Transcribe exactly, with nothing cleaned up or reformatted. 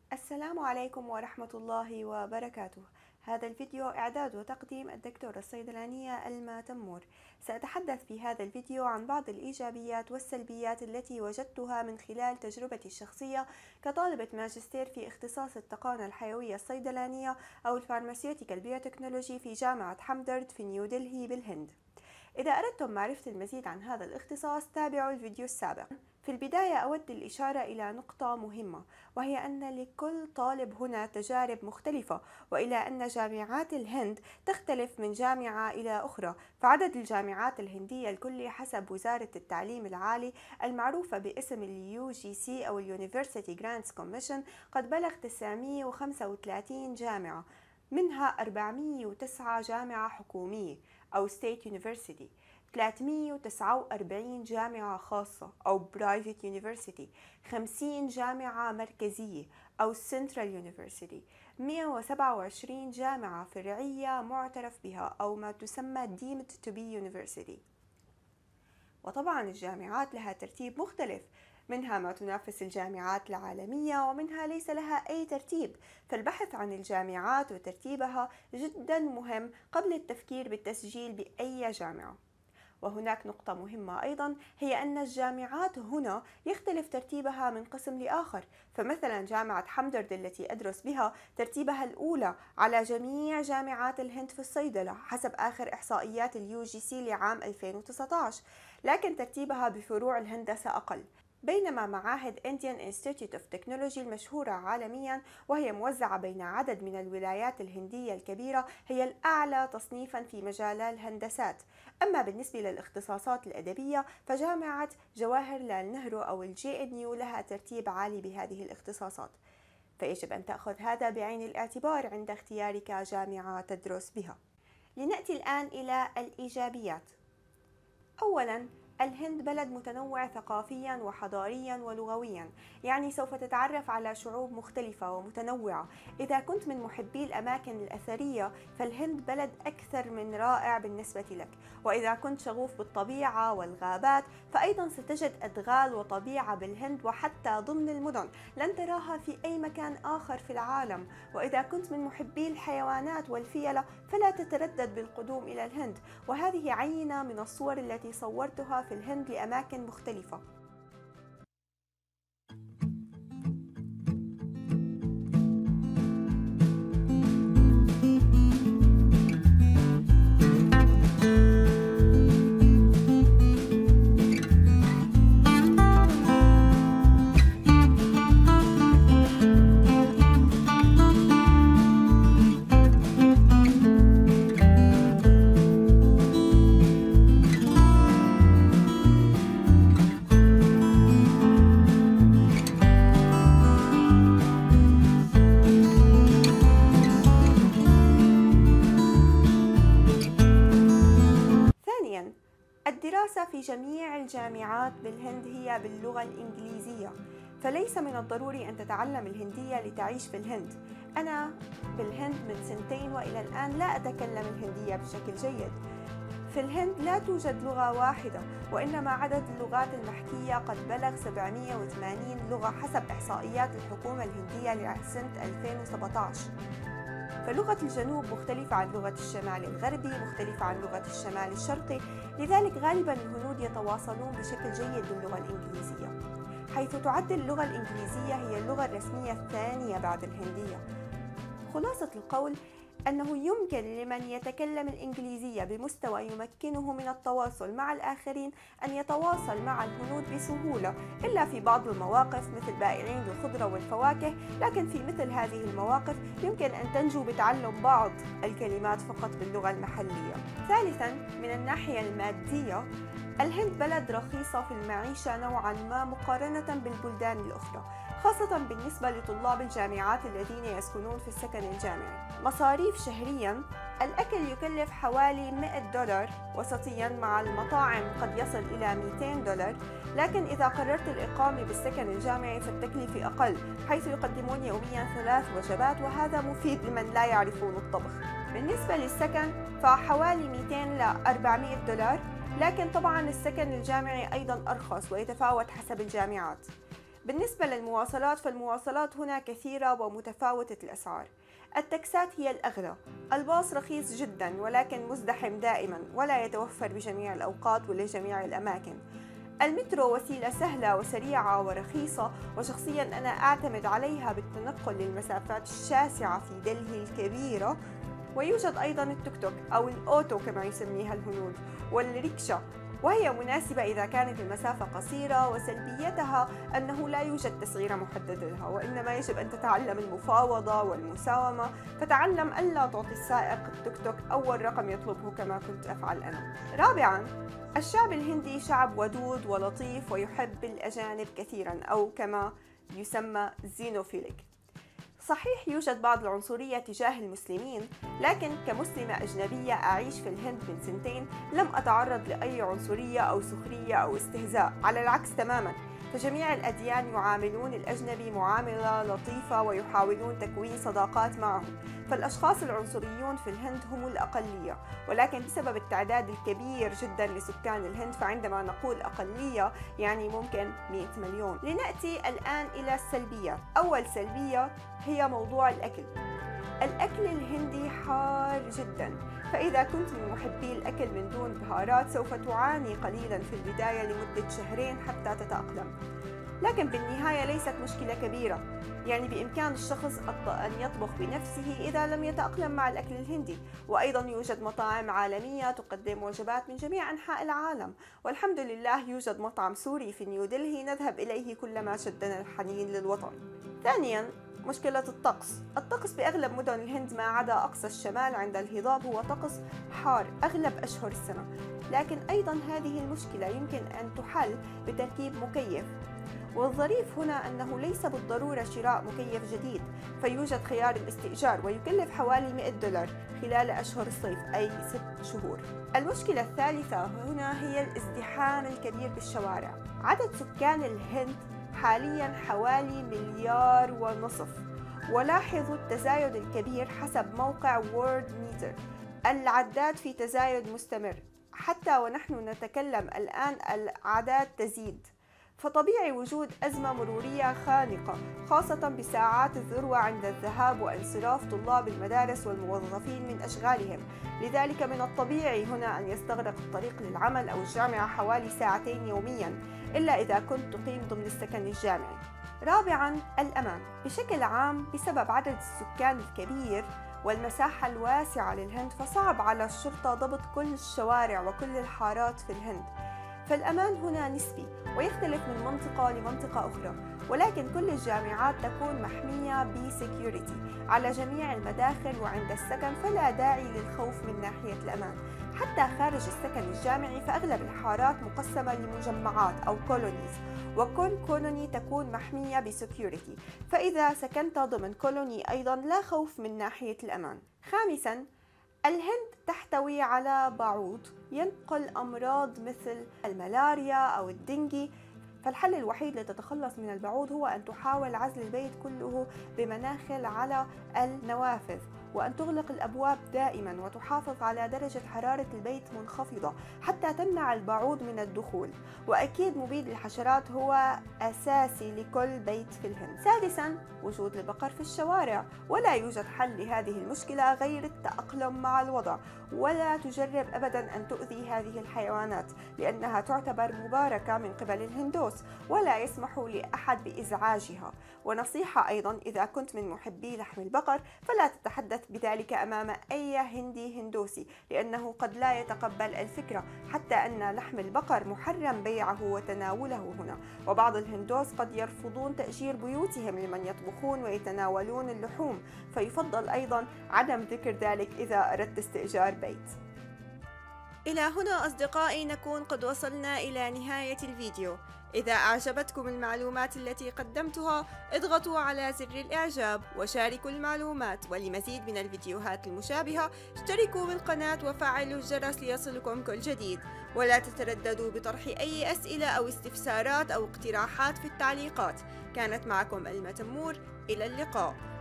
السلام عليكم ورحمة الله وبركاته. هذا الفيديو إعداد وتقديم الدكتورة الصيدلانية ألما تمور. سأتحدث في هذا الفيديو عن بعض الإيجابيات والسلبيات التي وجدتها من خلال تجربتي الشخصية كطالبة ماجستير في اختصاص التقانة الحيوية الصيدلانية أو الفارماسيوتيكال بيوتكنولوجي في جامعة حمدرد في نيودلهي بالهند. إذا أردتم معرفة المزيد عن هذا الاختصاص تابعوا الفيديو السابق. في البداية أود الإشارة إلى نقطة مهمة، وهي أن لكل طالب هنا تجارب مختلفة، وإلى أن جامعات الهند تختلف من جامعة إلى أخرى، فعدد الجامعات الهندية الكلي حسب وزارة التعليم العالي المعروفة باسم اليو جي سي أو University Grants Commission قد بلغ تسعمئة وخمسة وثلاثين جامعة، منها أربعمئة وتسعة جامعة حكومية أو State University، ثلاثمئة وتسعة وأربعين جامعة خاصة أو Private University، خمسين جامعة مركزية أو Central University، مئة وسبعة وعشرين جامعة فرعية معترف بها أو ما تسمى Deemed to be University. وطبعا الجامعات لها ترتيب مختلف، منها ما تنافس الجامعات العالمية ومنها ليس لها أي ترتيب، فالبحث عن الجامعات وترتيبها جدا مهم قبل التفكير بالتسجيل بأي جامعة. وهناك نقطة مهمة أيضا، هي أن الجامعات هنا يختلف ترتيبها من قسم لآخر، فمثلا جامعة حمدرد التي أدرس بها ترتيبها الأولى على جميع جامعات الهند في الصيدلة حسب آخر إحصائيات اليو جي سي لعام ألفين وتسعة عشر، لكن ترتيبها بفروع الهندسة أقل. بينما معاهد Indian Institute of Technology المشهورة عالميا وهي موزعة بين عدد من الولايات الهندية الكبيرة هي الأعلى تصنيفا في مجال الهندسات. أما بالنسبة للاختصاصات الأدبية فجامعة جواهر لال نهرو أو الجي إن يو لها ترتيب عالي بهذه الاختصاصات، فيجب أن تأخذ هذا بعين الاعتبار عند اختيارك جامعة تدرس بها. لنأتي الآن إلى الإيجابيات. أولا، الهند بلد متنوع ثقافيا وحضاريا ولغويا، يعني سوف تتعرف على شعوب مختلفة ومتنوعة. إذا كنت من محبي الأماكن الأثرية فالهند بلد أكثر من رائع بالنسبة لك، وإذا كنت شغوف بالطبيعة والغابات فأيضا ستجد أدغال وطبيعة بالهند وحتى ضمن المدن لن تراها في أي مكان آخر في العالم. وإذا كنت من محبي الحيوانات والفيلة فلا تتردد بالقدوم إلى الهند، وهذه عينة من الصور التي صورتها في الهند لأماكن مختلفة. الدراسة في جميع الجامعات بالهند هي باللغة الإنجليزية، فليس من الضروري أن تتعلم الهندية لتعيش في الهند. أنا بالهند من سنتين وإلى الآن لا أتكلم الهندية بشكل جيد. في الهند لا توجد لغة واحدة، وإنما عدد اللغات المحكية قد بلغ سبعمئة وثمانين لغة حسب إحصائيات الحكومة الهندية لسنة ألفين وسبعة عشر. فلغة الجنوب مختلفة عن لغة الشمال الغربي، مختلفة عن لغة الشمال الشرقي، لذلك غالبا الهنود يتواصلون بشكل جيد باللغة الإنجليزية، حيث تعد اللغة الإنجليزية هي اللغة الرسمية الثانية بعد الهندية. خلاصة القول أنه يمكن لمن يتكلم الإنجليزية بمستوى يمكنه من التواصل مع الآخرين أن يتواصل مع الهنود بسهولة، إلا في بعض المواقف مثل بائعين الخضرة والفواكه، لكن في مثل هذه المواقف يمكن أن تنجو بتعلم بعض الكلمات فقط باللغة المحلية. ثالثاً، من الناحية المادية الهند بلد رخيصة في المعيشة نوعاً ما مقارنة بالبلدان الأخرى، خاصة بالنسبة لطلاب الجامعات الذين يسكنون في السكن الجامعي. مصاريف شهرياً الأكل يكلف حوالي مئة دولار وسطياً، مع المطاعم قد يصل إلى مئتين دولار، لكن إذا قررت الإقامة بالسكن الجامعي فالتكلفة أقل، حيث يقدمون يومياً ثلاث وجبات، وهذا مفيد لمن لا يعرفون الطبخ. بالنسبة للسكن فحوالي مئتين إلى أربعمئة دولار، لكن طبعاً السكن الجامعي أيضاً أرخص ويتفاوت حسب الجامعات. بالنسبة للمواصلات فالمواصلات هنا كثيرة ومتفاوتة الأسعار. التاكسات هي الأغلى، الباص رخيص جدا ولكن مزدحم دائما ولا يتوفر بجميع الأوقات ولجميع الأماكن. المترو وسيلة سهلة وسريعة ورخيصة، وشخصيا أنا أعتمد عليها بالتنقل للمسافات الشاسعة في دلهي الكبيرة. ويوجد أيضا التوك توك أو الأوتو كما يسميها الهنود والريكشا، وهي مناسبة إذا كانت المسافة قصيرة، وسلبيتها أنه لا يوجد تسعيرة محددة لها، وإنما يجب أن تتعلم المفاوضة والمساومة، فتعلم ألا تعطي السائق التوك توك أول رقم يطلبه كما كنت أفعل أنا. رابعاً، الشعب الهندي شعب ودود ولطيف ويحب الأجانب كثيراً، أو كما يسمى زينوفيليك. صحيح يوجد بعض العنصرية تجاه المسلمين، لكن كمسلمة أجنبية أعيش في الهند من سنتين لم أتعرض لأي عنصرية أو سخرية أو استهزاء، على العكس تماما، فجميع الأديان يعاملون الأجنبي معاملة لطيفة ويحاولون تكوين صداقات معه. فالأشخاص العنصريون في الهند هم الأقلية، ولكن بسبب التعداد الكبير جدا لسكان الهند فعندما نقول أقلية يعني ممكن مئة مليون. لنأتي الآن إلى السلبيات. أول سلبية هي موضوع الأكل. الأكل الهندي حار جدا، فإذا كنت من محبي الأكل من دون بهارات سوف تعاني قليلا في البداية لمدة شهرين حتى تتأقلم، لكن بالنهاية ليست مشكلة كبيرة، يعني بإمكان الشخص أن يطبخ بنفسه إذا لم يتأقلم مع الأكل الهندي. وأيضا يوجد مطاعم عالمية تقدم وجبات من جميع أنحاء العالم، والحمد لله يوجد مطعم سوري في نيودلهي نذهب إليه كلما شدنا الحنين للوطن. ثانيا، مشكلة الطقس. الطقس بأغلب مدن الهند ما عدا أقصى الشمال عند الهضاب هو طقس حار أغلب أشهر السنة، لكن أيضا هذه المشكلة يمكن أن تحل بتركيب مكيف. والظريف هنا أنه ليس بالضرورة شراء مكيف جديد، فيوجد خيار الاستئجار ويكلف حوالي مئة دولار خلال أشهر الصيف أي ست شهور. المشكلة الثالثة هنا هي الازدحام الكبير بالشوارع. عدد سكان الهند حاليا حوالي مليار ونصف، ولاحظوا التزايد الكبير حسب موقع وورد ميتر. العداد في تزايد مستمر حتى ونحن نتكلم الآن الأعداد تزيد، فطبيعي وجود أزمة مرورية خانقة خاصة بساعات الذروة عند الذهاب وانصراف طلاب المدارس والموظفين من أشغالهم. لذلك من الطبيعي هنا أن يستغرق الطريق للعمل أو الجامعة حوالي ساعتين يوميا، إلا إذا كنت تقيم ضمن السكن الجامعي. رابعا، الأمان. بشكل عام بسبب عدد السكان الكبير والمساحة الواسعة للهند فصعب على الشرطة ضبط كل الشوارع وكل الحارات في الهند، فالأمان هنا نسبي ويختلف من منطقة لمنطقة أخرى، ولكن كل الجامعات تكون محمية بسيكيورتي على جميع المداخل وعند السكن، فلا داعي للخوف من ناحية الأمان. حتى خارج السكن الجامعي فأغلب الحارات مقسمة لمجمعات أو كولونيز، وكل كولوني تكون محمية بسيكيورتي، فإذا سكنت ضمن كولوني أيضا لا خوف من ناحية الأمان. خامسا، الهند تحتوي على بعوض ينقل أمراض مثل الملاريا أو الدنجي، فالحل الوحيد لتتخلص من البعوض هو أن تحاول عزل البيت كله بمناخل على النوافذ، وأن تغلق الأبواب دائما وتحافظ على درجة حرارة البيت منخفضة حتى تمنع البعوض من الدخول. وأكيد مبيد الحشرات هو أساسي لكل بيت في الهند. سادسا، وجود البقر في الشوارع، ولا يوجد حل لهذه المشكلة غير التأقلم مع الوضع، ولا تجرب أبدا أن تؤذي هذه الحيوانات لأنها تعتبر مباركة من قبل الهندوس ولا يسمح لأحد بإزعاجها. ونصيحة أيضا، إذا كنت من محبي لحم البقر فلا تتحدث بذلك أمام أي هندي هندوسي، لأنه قد لا يتقبل الفكرة، حتى أن لحم البقر محرم بيعه وتناوله هنا، وبعض الهندوس قد يرفضون تأجير بيوتهم لمن يطبخون ويتناولون اللحوم، فيفضل أيضا عدم ذكر ذلك إذا أردت استئجار بيت. إلى هنا أصدقائي نكون قد وصلنا إلى نهاية الفيديو. إذا أعجبتكم المعلومات التي قدمتها اضغطوا على زر الإعجاب وشاركوا المعلومات، ولمزيد من الفيديوهات المشابهة اشتركوا بالقناة وفعلوا الجرس ليصلكم كل جديد، ولا تترددوا بطرح أي أسئلة أو استفسارات أو اقتراحات في التعليقات. كانت معكم ألما تمور، إلى اللقاء.